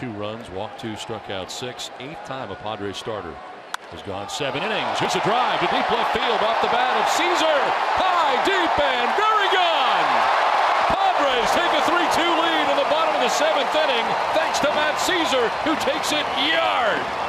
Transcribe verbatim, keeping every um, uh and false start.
two runs, walked two, struck out six. Eighth time a Padres starter has gone seven innings. Here's a drive to deep left field off the bat of Caesar. High, deep, and very gone. Padres take a three two lead in the bottom of the seventh inning thanks to Matt Caesar, who takes it yard.